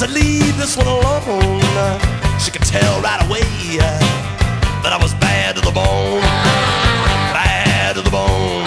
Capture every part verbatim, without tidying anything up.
said, leave this one alone. She could tell right away that I was bad to the bone. Bad to the bone.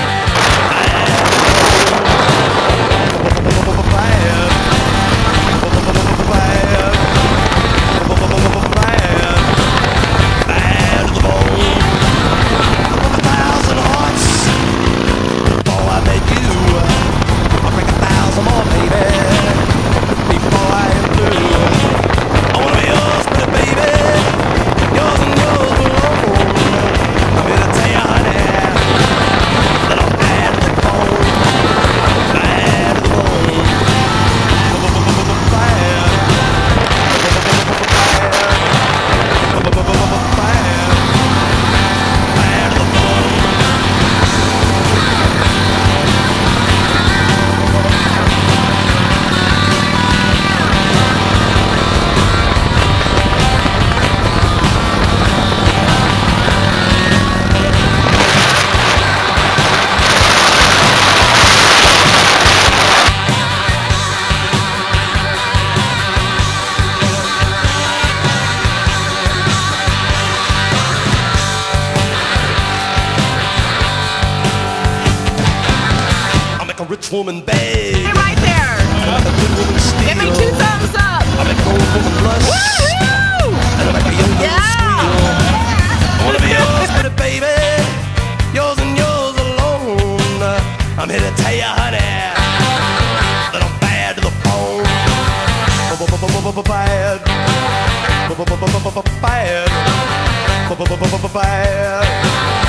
A rich woman beg. Hey, right there. I make a good woman steal. Give me two thumbs up. I make an old woman blush. Woo-hoo! And I make a young Yeah. girl squeal. I wanna be yours, pretty baby. Yours and yours alone. I'm here to tell you, honey, that I'm bad to the bone. Bad. Bad. Bad.